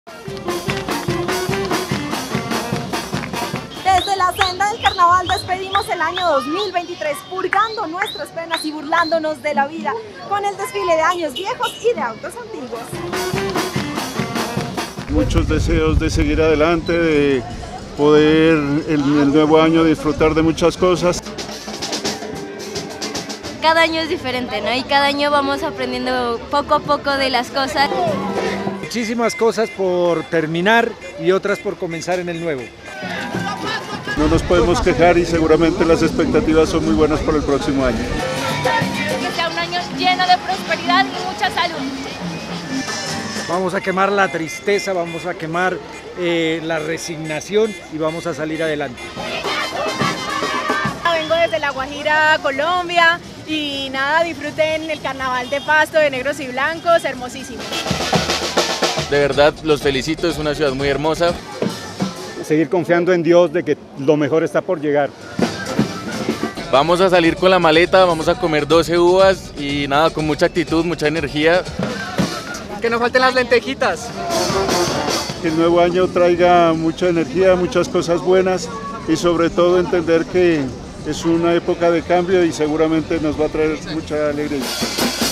Desde la senda del carnaval despedimos el año 2023, purgando nuestras penas y burlándonos de la vida con el desfile de años viejos y de autos antiguos. Muchos deseos de seguir adelante, de poder el nuevo año disfrutar de muchas cosas. Cada año es diferente, ¿no? Y cada año vamos aprendiendo poco a poco de las cosas. Muchísimas cosas por terminar y otras por comenzar en el nuevo. No nos podemos quejar y seguramente las expectativas son muy buenas para el próximo año. Que sea un año lleno de prosperidad y mucha salud. Vamos a quemar la tristeza, vamos a quemar la resignación y vamos a salir adelante. Vengo desde La Guajira, Colombia, y nada, disfruten el carnaval de Pasto de negros y blancos, hermosísimo. De verdad, los felicito, es una ciudad muy hermosa. Seguir confiando en Dios de que lo mejor está por llegar. Vamos a salir con la maleta, vamos a comer 12 uvas y nada, con mucha actitud, mucha energía. Que no falten las lentejitas. Que el nuevo año traiga mucha energía, muchas cosas buenas y sobre todo entender que es una época de cambio y seguramente nos va a traer mucha alegría.